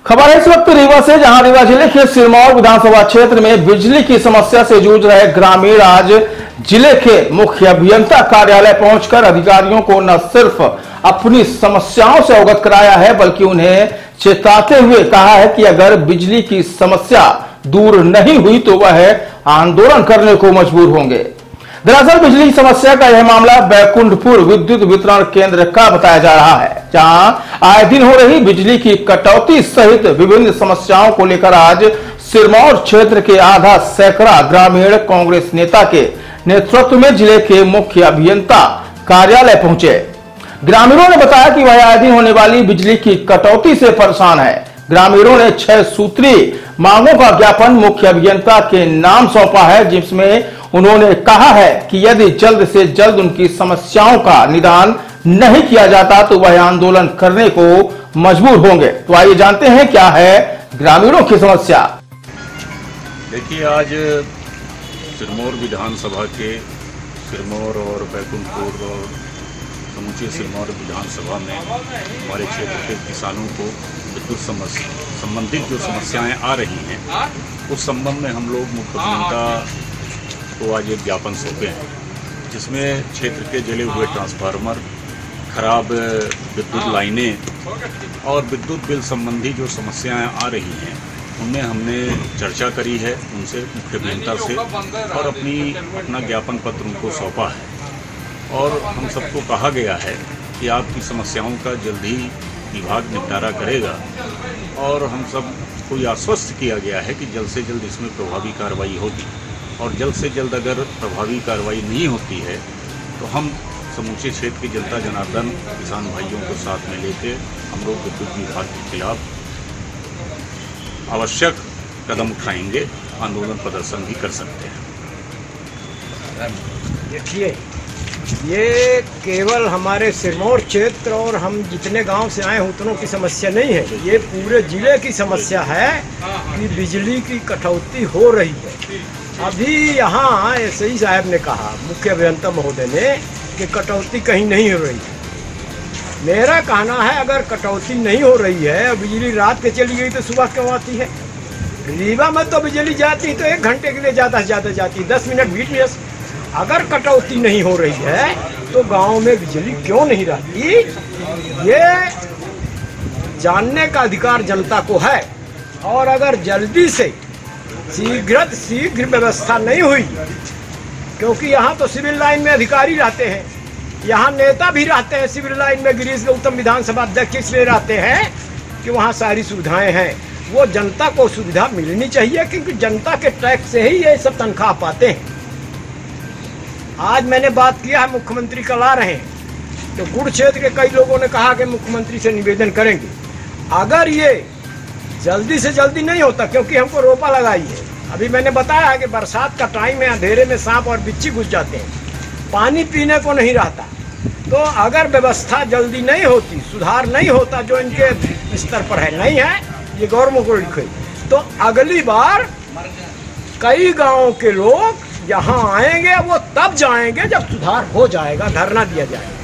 खबर है इस वक्त रीवा से, जहां रीवा जिले के सिरमौर विधानसभा क्षेत्र में बिजली की समस्या से जूझ रहे ग्रामीण आज जिले के मुख्य अभियंता कार्यालय पहुंचकर अधिकारियों को न सिर्फ अपनी समस्याओं से अवगत कराया है, बल्कि उन्हें चेताते हुए कहा है कि अगर बिजली की समस्या दूर नहीं हुई तो वह आंदोलन करने को मजबूर होंगे। दरअसल बिजली की समस्या का यह मामला बैकुंठपुर विद्युत वितरण केंद्र का बताया जा रहा है, जहां आए दिन हो रही बिजली की कटौती सहित विभिन्न समस्याओं को लेकर आज सिरमौर क्षेत्र के आधा सैकड़ा ग्रामीण कांग्रेस नेता के नेतृत्व में जिले के मुख्य अभियंता कार्यालय पहुंचे। ग्रामीणों ने बताया कि वह आए दिन होने वाली बिजली की कटौती से परेशान है। ग्रामीणों ने 6 सूत्रीय मांगों का ज्ञापन मुख्य अभियंता के नाम सौंपा है, जिसमें उन्होंने कहा है कि यदि जल्द से जल्द उनकी समस्याओं का निदान नहीं किया जाता तो वह आंदोलन करने को मजबूर होंगे। तो आइए जानते हैं क्या है ग्रामीणों की समस्या। देखिए, आज सिरमौर विधानसभा के सिरमौर और बैकुंठपुर और समूचे सिरमौर विधानसभा में हमारे क्षेत्र के किसानों को विद्युत संबंधित जो समस्याएं आ रही हैं, उस संबंध में हम लोग मुख्य अभियंता को आज एक ज्ञापन सौंपे हैं, जिसमें क्षेत्र के जले हुए ट्रांसफार्मर, खराब विद्युत लाइनें और विद्युत बिल संबंधी जो समस्याएं आ रही हैं, उनमें हमने चर्चा करी है उनसे, मुख्य अभियंता से, और अपना ज्ञापन पत्र उनको सौंपा है। और हम सबको कहा गया है कि आपकी समस्याओं का जल्द ही विभाग निपटारा करेगा, और हम सब को ये आश्वस्त किया गया है कि जल्द से जल्द इसमें प्रभावी कार्रवाई होगी। और जल्द से जल्द अगर प्रभावी कार्रवाई नहीं होती है तो हम समूचे क्षेत्र की जनता जनार्दन किसान भाइयों को साथ में लेकर हम लोग विद्युत विभाग के खिलाफ आवश्यक कदम उठाएंगे, आंदोलन प्रदर्शन भी कर सकते हैं। देखिए, ये केवल हमारे सिरमौर क्षेत्र और हम जितने गांव से आए हैं उतनों की समस्या नहीं है, ये पूरे जिले की समस्या है कि बिजली की कटौती हो रही है। अभी यहाँ एसई साहब ने कहा, मुख्य अभियंता महोदय ने, कि कटौती कहीं नहीं हो रही है। मेरा कहना है, अगर कटौती नहीं हो रही है और बिजली रात के चली गई तो सुबह क्यों आती है? रीवा में तो बिजली जाती तो 1 घंटे के लिए ज़्यादा से ज़्यादा जाती, 10 मिनट 20 मिनट। अगर कटौती नहीं हो रही है तो गांव में बिजली क्यों नहीं रहती? ये जानने का अधिकार जनता को है। और अगर जल्दी से शीघ्र व्यवस्था नहीं हुई, क्योंकि यहाँ तो सिविल लाइन में अधिकारी रहते हैं, यहाँ नेता भी रहते हैं सिविल लाइन में, गिरीश गौतम विधानसभा अध्यक्ष इसलिए रहते हैं कि वहाँ सारी सुविधाएं हैं। वो जनता को सुविधा मिलनी चाहिए, क्योंकि जनता के टैक्स से ही ये सब तनख्वाह पाते हैं। आज मैंने बात किया है, मुख्यमंत्री कल आ रहे हैं, तो गुड़ क्षेत्र के कई लोगों ने कहा कि मुख्यमंत्री से निवेदन करेंगे। अगर ये जल्दी से जल्दी नहीं होता, क्योंकि हमको रोपा लगाई है, अभी मैंने बताया कि बरसात का टाइम है, अंधेरे में सांप और बिच्छी घुस जाते हैं, पानी पीने को नहीं रहता। तो अगर व्यवस्था जल्दी नहीं होती, सुधार नहीं होता, जो इनके स्तर पर है नहीं है, ये गवर्नमेंट को लिखे, तो अगली बार कई गाँव के लोग यहाँ आएंगे, वो तब जाएंगे जब सुधार हो जाएगा, धरना दिया जाएगा।